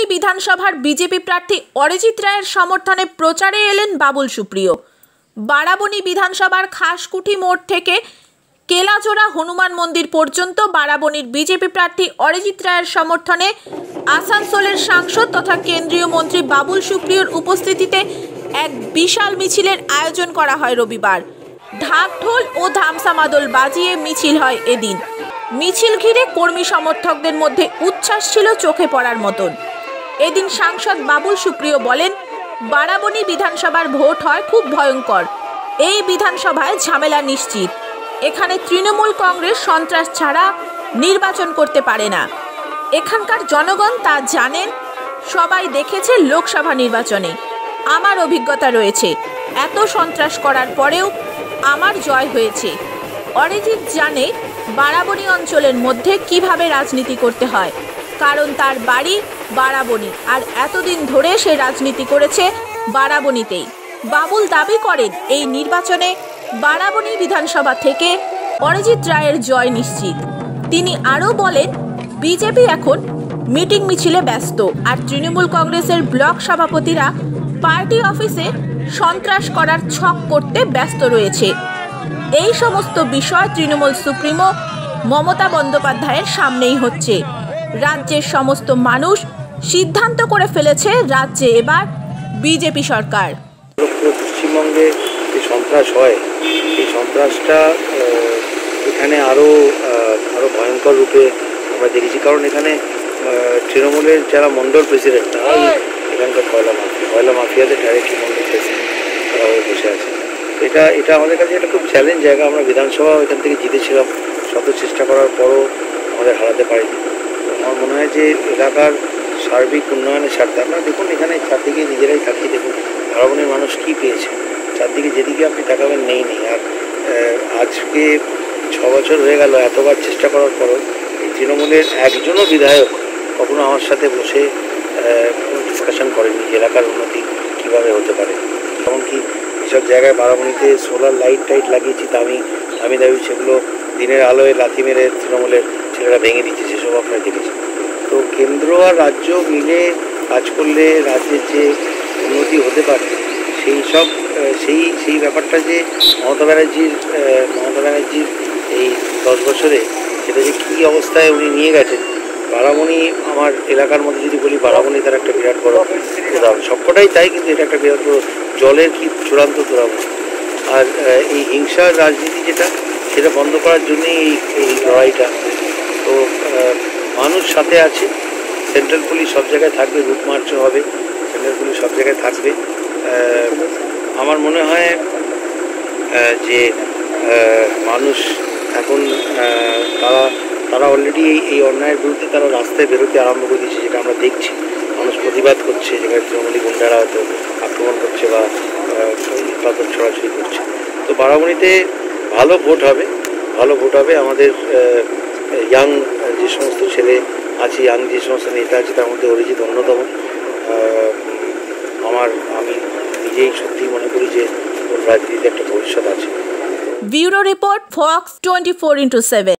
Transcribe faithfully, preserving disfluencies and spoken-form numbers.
বিধানসভার বিজেপি প্রার্থী অরিজিৎ রায়ের সমর্থনে প্রচারে এলেন বাবুল সুপ্রিয়। বারাবনী বিধানসভার খাসকুঠি মোড় থেকে কেলাজোড়া হনুমান মন্দির পর্যন্ত বারাবনীর বিজেপি প্রার্থী অরিজিৎ রায়ের সমর্থনে আসানসোলের সাংসদ তথা কেন্দ্রীয় মন্ত্রী বাবুল সুপ্রিয়র উপস্থিতিতে এক বিশাল মিছিলের আয়োজন করা হয় রবিবার। ঢাক ঢোল ও ধামসা মাদল বাজিয়ে মিছিল হয় এদিন। মিছিল ঘিরে কর্মী সমর্থকদের মধ্যে উচ্ছ্বাস ছিল চোখে পড়ার মতন। এদিন সাংসদ বাবুল সুপ্রিয় বলেন, বারাবনী বিধানসভার ভোট হয় খুব ভয়ঙ্কর। এই বিধানসভায় ঝামেলা নিশ্চিত। এখানে তৃণমূল কংগ্রেস সন্ত্রাস ছাড়া নির্বাচন করতে পারে না। এখানকার জনগণ তা জানেন, সবাই দেখেছে লোকসভা নির্বাচনে। আমার অভিজ্ঞতা রয়েছে, এত সন্ত্রাস করার পরেও আমার জয় হয়েছে। অরিজিৎ জানে বারাবনী অঞ্চলের মধ্যে কিভাবে রাজনীতি করতে হয়, কারণ তার বাড়ি বারাবনী আর এতদিন ধরে সে রাজনীতি করেছে বারাবনীতেই। বাবুল দাবি করেন এই নির্বাচনে বারাবনী বিধানসভা থেকে অরিজিৎ রায়ের জয় নিশ্চিত। তিনি আরও বলেন, বিজেপি এখন মিটিং মিছিলে ব্যস্ত আর তৃণমূল কংগ্রেসের ব্লক সভাপতিরা পার্টি অফিসে সন্ত্রাস করার ছক করতে ব্যস্ত রয়েছে। এই সমস্ত বিষয় তৃণমূল সুপ্রিমো মমতা বন্দ্যোপাধ্যায়ের সামনেই হচ্ছে। রাজ্যের সমস্ত মানুষ সিদ্ধান্ত করে ফেলেছে, রাজ্যে এবার বিজেপি সরকার। পশ্চিমবঙ্গে যে সন্ত্রাস হয়, এই সন্ত্রাসটা এখানে আরও আরও ভয়ঙ্কর রূপে আমরা দেখেছি। কারণ এখানে তৃণমূলের যারা মণ্ডল প্রেসিডেন্ট, তারাই এখানকার কয়লা মাফিয়া কয়লা মাফিয়াদের ডাইরেক্টলি মণ্ডল প্রেসিডেন্ট তারা হয়ে বসে আছে। এটা এটা আমাদের কাছে একটা খুব চ্যালেঞ্জ জায়গা। আমরা বিধানসভা এখান থেকে জিতেছিলাম, শত চেষ্টা করার পরও আমাদের হারাতে পারিনি। আমার মনে হয় যে এলাকার সার্বিক উন্নয়নের স্বার্থে আপনারা দেখুন, এখানে চারদিকে নিজেরাই থাকি, দেখুন বারাবনীর মানুষ কী পেয়েছে। চারদিকে যেদিকে আপনি তাকাবেন নেই নেই। আর আজকে ছ বছর হয়ে গেল, এতবার চেষ্টা করার পরও এই তৃণমূলের একজনও বিধায়ক কখনো আমার সাথে বসে কোনো ডিসকাশন করেনি যে এলাকার উন্নতি কীভাবে হতে পারে। এমনকি এসব জায়গায় বারাবনীতে সোলার লাইট টাইট লাগিয়েছি, দামি দামি দামি সেগুলো দিনের আলোয় লাথি মেরে তৃণমূলের ছেলেরা ভেঙে দিচ্ছে, সেসব আপনারা দেখেছেন। তো কেন্দ্র আর রাজ্য মিলে কাজ করলে রাজ্যের যে উন্নতি হতে পারে, সেই সব সেই সেই ব্যাপারটা যে মমতা ব্যানার্জির মমতা ব্যানার্জির এই দশ বছরে সেটা যে কী অবস্থায় উনি নিয়ে গেছেন। বারাবনী আমার এলাকার মধ্যে যদি বলি, বারাবনী তার একটা বিরাট বড় উদাহরণ। সবকটাই তাই, কিন্তু এটা একটা বিরাট বড় জলের কি চূড়ান্ত উদাহরণ। আর এই হিংসার রাজনীতি যেটা, সেটা বন্ধ করার জন্যই এই এই লড়াইটা। তো মানুষ সাথে আছে, সেন্ট্রাল পুলিশ সব জায়গায় থাকবে, রুট মার্চও হবে, সেন্ট্রাল পুলিশ সব জায়গায় থাকবে। আমার মনে হয় যে মানুষ এখন তারা তারা অলরেডি এই এই অন্যায়ের বিরুদ্ধে তারা রাস্তায় বেরোতে আরম্ভ করে দিয়েছে, যেটা আমরা দেখছি। মানুষ প্রতিবাদ করছে, যেখানে তৃণমূলী গুন্ডারা হয়তো আক্রমণ করছে বা পাথর ছড়াছড়ি করছে। তো বারাবনীতে ভালো ভোট হবে, ভালো ভোট হবে। আমাদের ইয়াং যে সমস্ত ছেলে আছে, ইয়াং যে সমস্ত নেতা আছে, তার মধ্যে অরিজিৎ অন্যতম। আমার আমি নিজেই সত্যি মনে করি যে রাজনীতিতে একটা ভবিষ্যৎ আছে। Bureau report, Fox twenty four into seven.